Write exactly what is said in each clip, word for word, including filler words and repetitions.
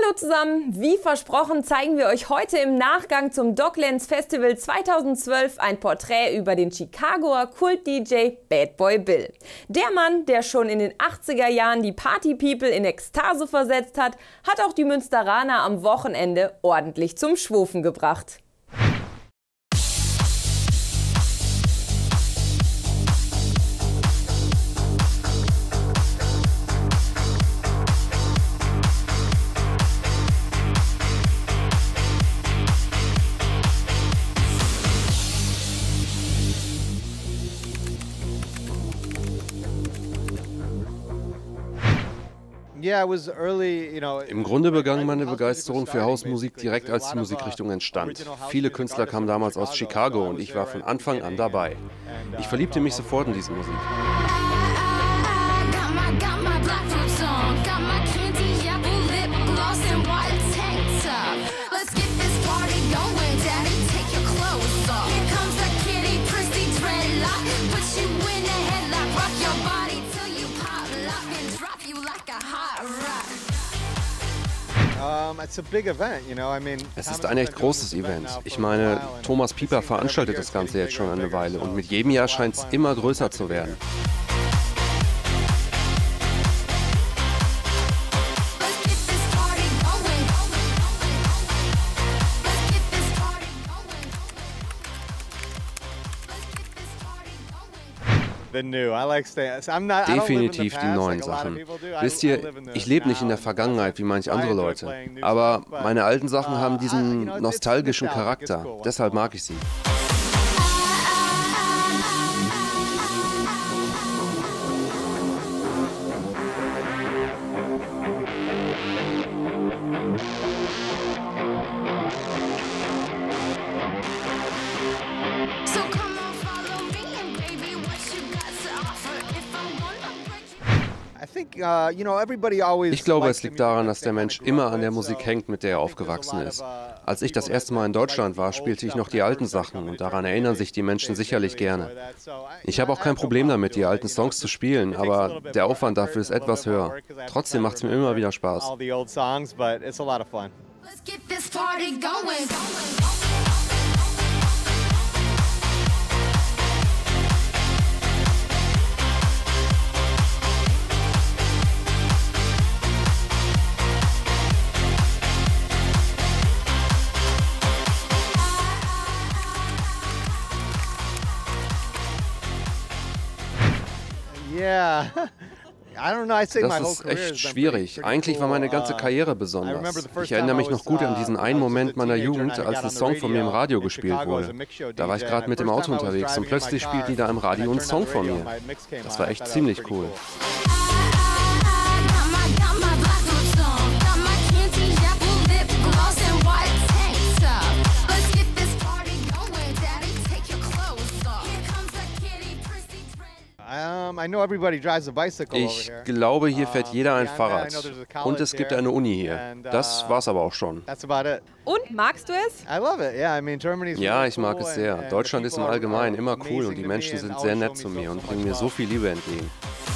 Hallo zusammen, wie versprochen zeigen wir euch heute im Nachgang zum Docklands Festival zweitausendzwölf ein Porträt über den Chicagoer Kult-D J Bad Boy Bill. Der Mann, der schon in den achtziger Jahren die Party-People in Ekstase versetzt hat, hat auch die Münsteraner am Wochenende ordentlich zum Schwufen gebracht. Im Grunde begann meine Begeisterung für Hausmusik direkt, als die Musikrichtung entstand. Viele Künstler kamen damals aus Chicago und ich war von Anfang an dabei. Ich verliebte mich sofort in diese Musik. Es ist ein echt großes Event. Ich meine, Thomas Pieper veranstaltet das Ganze jetzt schon eine Weile und mit jedem Jahr scheint es immer größer zu werden. Definitiv die neuen Sachen. Wisst ihr, ich lebe nicht in der Vergangenheit wie manch andere Leute, aber meine alten Sachen haben diesen nostalgischen Charakter, deshalb mag ich sie. Ich glaube, es liegt daran, dass der Mensch immer an der Musik hängt, mit der er aufgewachsen ist. Als ich das erste Mal in Deutschland war, spielte ich noch die alten Sachen und daran erinnern sich die Menschen sicherlich gerne. Ich habe auch kein Problem damit, die alten Songs zu spielen, aber der Aufwand dafür ist etwas höher. Trotzdem macht es mir immer wieder Spaß. Das ist echt schwierig. Eigentlich war meine ganze Karriere besonders. Ich erinnere mich noch gut an diesen einen Moment meiner Jugend, als ein Song von mir im Radio gespielt wurde. Da war ich gerade mit dem Auto unterwegs und plötzlich spielten die da im Radio einen Song von mir. Das war echt ziemlich cool. Ich glaube, hier fährt jeder ein Fahrrad. Und es gibt eine Uni hier. Das war's aber auch schon. Und, magst du es? Ja, ich mag es sehr. Deutschland ist im Allgemeinen immer cool und die Menschen sind sehr nett zu mir und bringen mir so viel Liebe entgegen.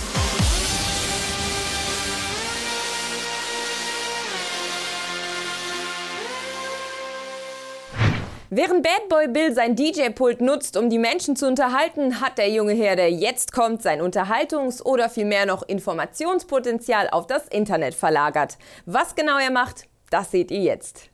Während Bad Boy Bill sein D J-Pult nutzt, um die Menschen zu unterhalten, hat der junge Herr, der jetzt kommt, sein Unterhaltungs- oder vielmehr noch Informationspotenzial auf das Internet verlagert. Was genau er macht, das seht ihr jetzt.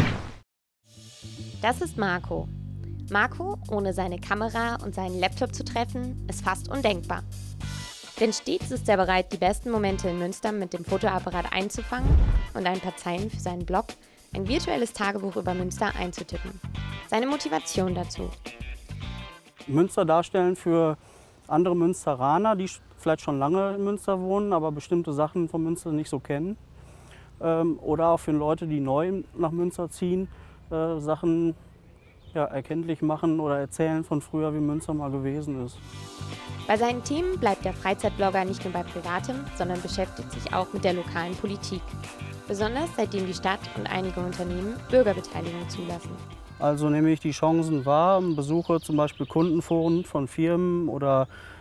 Das ist Marco. Marco, ohne seine Kamera und seinen Laptop zu treffen, ist fast undenkbar. Denn stets ist er bereit, die besten Momente in Münster mit dem Fotoapparat einzufangen und ein paar Zeilen für seinen Blog, ein virtuelles Tagebuch über Münster, einzutippen. Seine Motivation dazu: Münster darstellen für andere Münsteraner, die vielleicht schon lange in Münster wohnen, aber bestimmte Sachen von Münster nicht so kennen. Ähm, oder auch für Leute, die neu nach Münster ziehen, äh, Sachen ja, erkenntlich machen oder erzählen von früher, wie Münster mal gewesen ist. Bei seinen Themen bleibt der Freizeitblogger nicht nur bei Privatem, sondern beschäftigt sich auch mit der lokalen Politik. Besonders seitdem die Stadt und einige Unternehmen Bürgerbeteiligung zulassen. Also nehme ich die Chancen wahr, besuche zum Beispiel Kundenforen von Firmen oder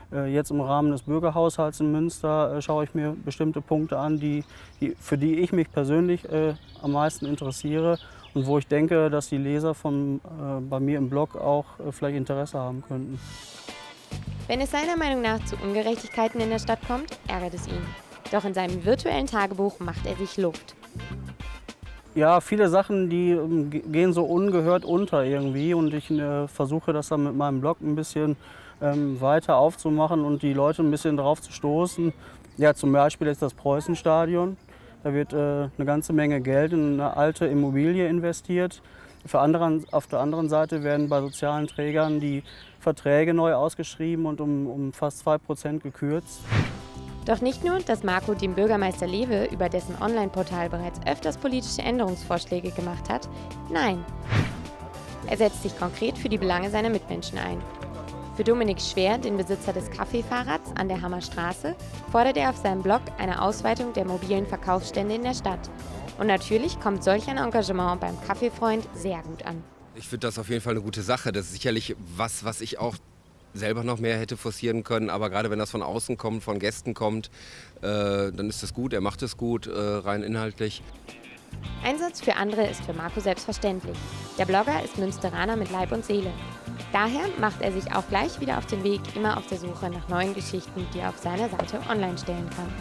Jetzt im Rahmen des Bürgerhaushalts in Münster äh, schaue ich mir bestimmte Punkte an, die, die, für die ich mich persönlich äh, am meisten interessiere und wo ich denke, dass die Leser von, äh, bei mir im Blog auch äh, vielleicht Interesse haben könnten. Wenn es seiner Meinung nach zu Ungerechtigkeiten in der Stadt kommt, ärgert es ihn. Doch in seinem virtuellen Tagebuch macht er sich Luft. Ja, viele Sachen, die ähm, gehen so ungehört unter irgendwie und ich äh, versuche das dann mit meinem Blog ein bisschen ähm, weiter aufzumachen und die Leute ein bisschen drauf zu stoßen. Ja, zum Beispiel ist das Preußenstadion. Da wird äh, eine ganze Menge Geld in eine alte Immobilie investiert. Für anderen, auf der anderen Seite werden bei sozialen Trägern die Verträge neu ausgeschrieben und um, um fast zwei Prozent gekürzt. Doch nicht nur, dass Marco dem Bürgermeister Lewe über dessen Online-Portal bereits öfters politische Änderungsvorschläge gemacht hat, nein. Er setzt sich konkret für die Belange seiner Mitmenschen ein. Für Dominik Schwer, den Besitzer des Kaffeefahrrads an der Hammerstraße, fordert er auf seinem Blog eine Ausweitung der mobilen Verkaufsstände in der Stadt. Und natürlich kommt solch ein Engagement beim Kaffeefreund sehr gut an. Ich finde das auf jeden Fall eine gute Sache. Das ist sicherlich was, was ich auch selber noch mehr hätte forcieren können. Aber gerade wenn das von außen kommt, von Gästen kommt, äh, dann ist das gut. Er macht es gut, äh, rein inhaltlich. Einsatz für andere ist für Marco selbstverständlich. Der Blogger ist Münsteraner mit Leib und Seele. Daher macht er sich auch gleich wieder auf den Weg, immer auf der Suche nach neuen Geschichten, die er auf seiner Seite online stellen kann.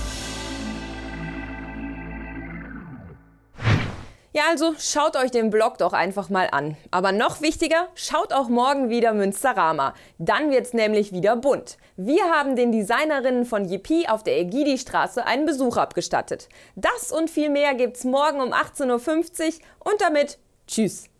Ja, also schaut euch den Blog doch einfach mal an. Aber noch wichtiger, schaut auch morgen wieder Münsterama. Dann wird's nämlich wieder bunt. Wir haben den Designerinnen von Yippie auf der Egidi-Straße einen Besuch abgestattet. Das und viel mehr gibt's morgen um achtzehn Uhr fünfzig und damit tschüss.